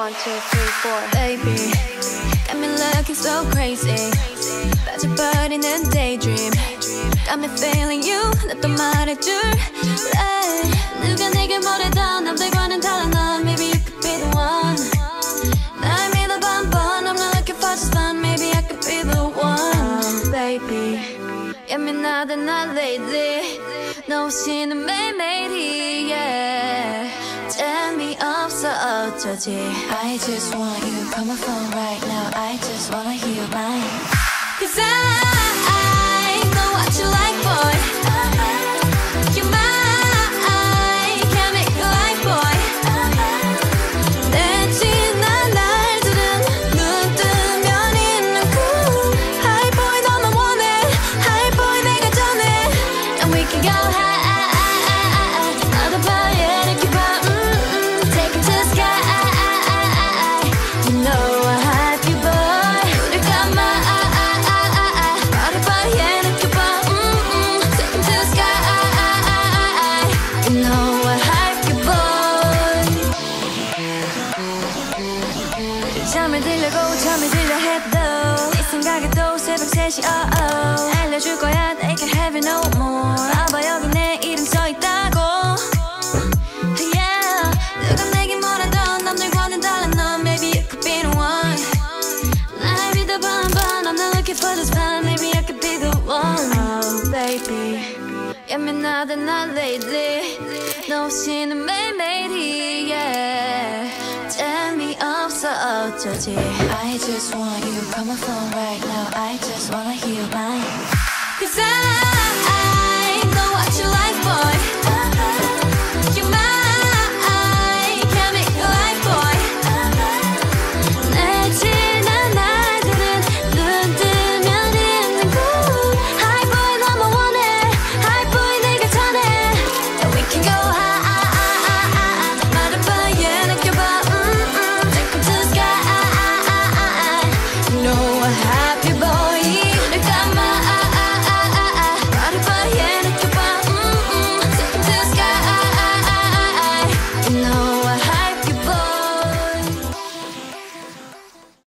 1, 2, 3, 4 Baby, got me looking so crazy 빠져버리는 daydream Got me feeling you 나 또 말해줄래 누가 내게 뭐래도 남들과는 달라 넌 Maybe you could be the one 날 믿어봐 한번 I'm not looking for just fun Maybe I could be the one Baby 예민하다 나 lately 너 없이는 매일매일이 yeah 재미없어 어쩌지 I just want you call my phone right now I just wanna hear your mind Cause I know what you like boy You're mine Can't make you like boy 내 지난 날들은 눈 뜨면 있는 cool High boy 너만 원해 High boy 내가 전해 And we can go high 나도 봐야 이렇게 봐 Take it to the sky You know I have you boy 우릴 감아 나도 봐야 이렇게 봐 Take it to the sky You know I have you boy 잠을 들려고 잠을 들려 해도 네 생각에도 새벽 3시 알려줄 거야 They can have it no more 봐봐 여기 내 이름 써있다고 Yeah 누가 내게 뭐라도 남들과는 달라 넌 Maybe you could be the one 날 믿어봐 한번 I'm not looking for this fun Maybe I could be the one Oh baby 예민하다 나 lately 너 없이는 매일매일이 yeah 재미없어 어쩌지 I just want you call my phone right now I just wanna hear your mind Cause I